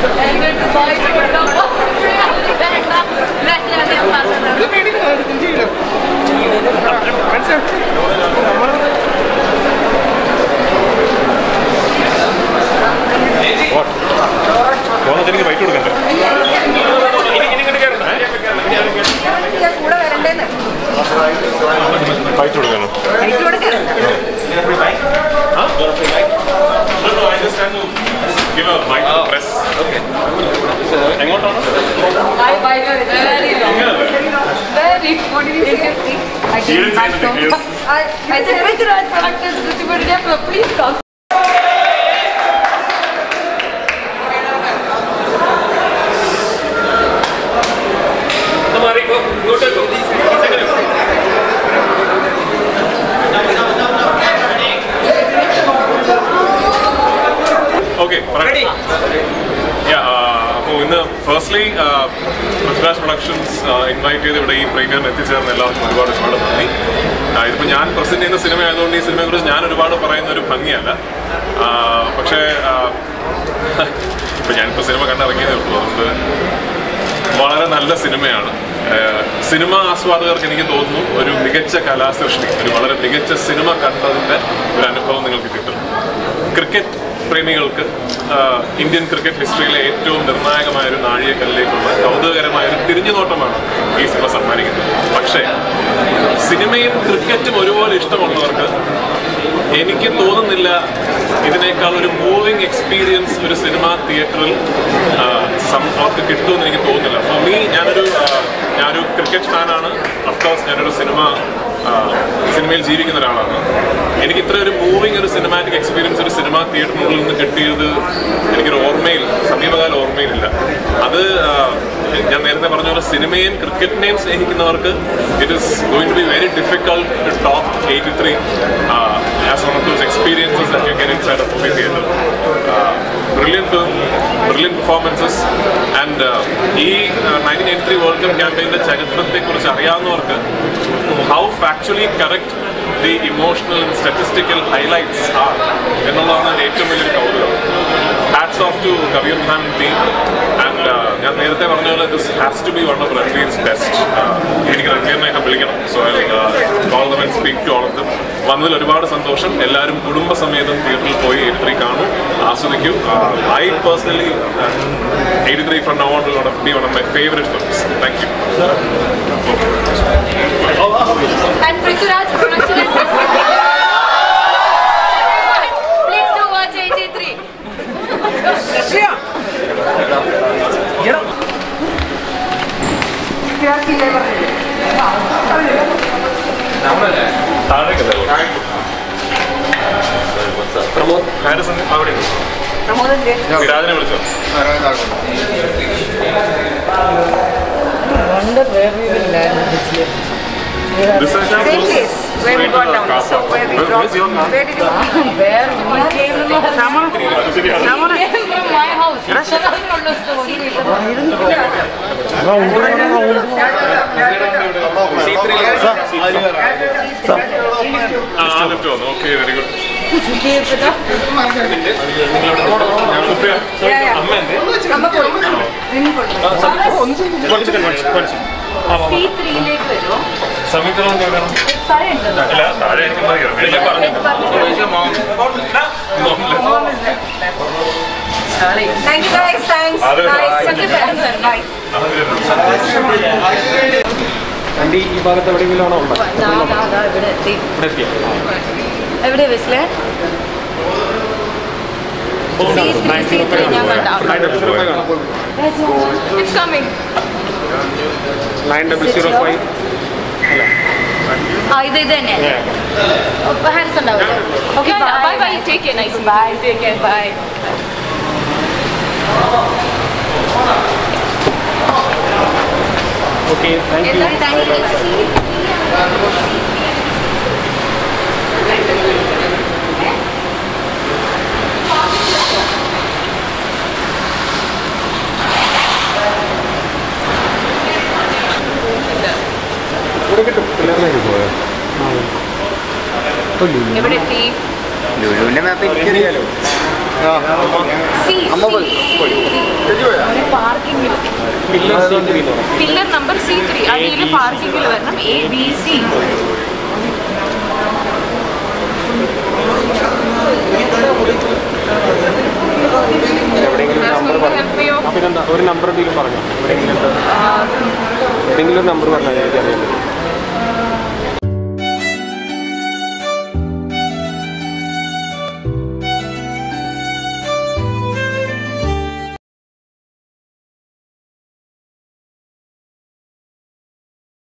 എനിക്ക് ബൈക്ക് കൊടുക്കണ്ടേ? ബൈക്ക് കൊടുക്കണം. എങ്ങോട്ടാണ്? Okay, ready? Yeah, so firstly, Prithviraj Productions invite ഇവിടെ ഈ പ്രീമിയറിന് എത്തിച്ചേർന്ന എല്ലാവർക്കും ഒരുപാട് നന്ദി. ഇതിപ്പോൾ ഞാൻ പ്രസന്റ് ചെയ്യുന്ന സിനിമ ആയതുകൊണ്ട് ഈ സിനിമയെക്കുറിച്ച് ഞാൻ ഒരുപാട് പറയുന്ന ഒരു ഭംഗിയല്ല. പക്ഷേ ഇപ്പം ഞാനിപ്പോൾ സിനിമ കണ്ടിറങ്ങിയതേ ഉള്ളൂ. അതുകൊണ്ട് വളരെ നല്ല സിനിമയാണ്. സിനിമ ആസ്വാദകർക്ക് എനിക്ക് തോന്നുന്നു ഒരു മികച്ച കലാസൃഷ്ടി, ഒരു വളരെ മികച്ച സിനിമ കണ്ടതിൻ്റെ ഒരു അനുഭവം നിങ്ങൾക്ക് കിട്ടും. ക്രിക്കറ്റ് പ്രേമികൾക്ക് ഇന്ത്യൻ ക്രിക്കറ്റ് ഹിസ്റ്ററിയിലെ ഏറ്റവും നിർണായകമായൊരു നാഴികക്കല്ലിലേക്കുള്ള കൗതുകകരമായൊരു തിരിഞ്ഞുനോട്ടമാണ് ഈ സിനിമ സമ്മാനിക്കുന്നത്. പക്ഷേ സിനിമയും ക്രിക്കറ്റും ഒരുപോലെ ഇഷ്ടമുള്ളവർക്ക് എനിക്ക് തോന്നുന്നില്ല ഇതിനേക്കാൾ ഒരു മൂവിങ് എക്സ്പീരിയൻസ് ഒരു സിനിമ തിയേറ്ററിൽ അവർക്ക് കിട്ടുമെന്ന് എനിക്ക് തോന്നുന്നില്ല. ഫോർ മീ ഞാനൊരു ക്രിക്കറ്റ് ഫാനാണ്. അഫ്കോഴ്സ് ഞാനൊരു സിനിമയിൽ ജീവിക്കുന്ന ഒരാളാണ്. എനിക്ക് ഇത്ര ഒരു മൂവിങ് ഒരു സിനിമാറ്റിക് എക്സ്പീരിയൻസ് ഒരു സിനിമ തിയേറ്ററിനുള്ളിൽ നിന്ന് കിട്ടിയത് എനിക്കൊരു സമീപകാല ഓർമ്മയിലില്ല. അത് ഞാൻ നേരത്തെ പറഞ്ഞ പോലെ സിനിമയും ക്രിക്കറ്റിനെയും സ്നേഹിക്കുന്നവർക്ക് it is going to be very difficult to top 83 as one of those experiences that you get inside a movie theater. Brilliant film, brilliant performances, and ഈ 1983 വേൾഡ് കപ്പ് ക്യാമ്പയിൻ്റെ ചരിത്രത്തെക്കുറിച്ച് അറിയാവുന്നവർക്ക് how factually correct the emotional and statistical highlights are എന്നുള്ളതാണ് ഏറ്റവും വലിയൊരു കൗതുകം. Hats off to Kabir Khan team, and ഞാൻ നേരത്തെ പറഞ്ഞ പോലെ this has to be one of Ranveer's best. എനിക്ക് റൺവീറിനെയൊക്കെ വിളിക്കണം. So I'll call them and speak to all of them. വന്നതിൽ ഒരുപാട് സന്തോഷം. എല്ലാവരും കുടുംബസമേതം തിയേറ്ററിൽ പോയി 83 കാണും, ആസ്വദിക്കൂ. I personally 83 from now on will be one of my favorite films. Thank you. And Prithviraj Productions. Please do watch 83. Sure. Pramod Harrison അവിടെ വിരാജനെ വിളിച്ചോ? Wonder where we will land this year. Same place where we got down. So where we dropped. Where did you? Where we came from? Came from my house. Okay, very good. Thank you guys, thanks. Bye. Aunty ഈ ഭാഗത്ത് എവിടെയെങ്കിലും ആണോ ഉള്ളത്? എവിടെ വെച്ചില്ലേ? It's coming. 9005. ഇത് തന്നെ ഹാരിസ് ഉണ്ടാവില്ല. Okay, bye bye. Take care. Nice. Bye. Take care. Bye. Okay, thank you. എവിടെ എത്തി? ലുലുവിന്റെ മാപ്പ് എനിക്കറിയാലോ. See. പാർക്കിംഗിൽ പില്ലർ നമ്പർ C3 അടിയിൽ പാർക്കിംഗിൽ വരണം ABC. ഒരു നമ്പർ എന്തെങ്കിലും പറഞ്ഞോ, എവിടെയെങ്കിലും നമ്പർ പറഞ്ഞാൽ എനിക്കറിയാം.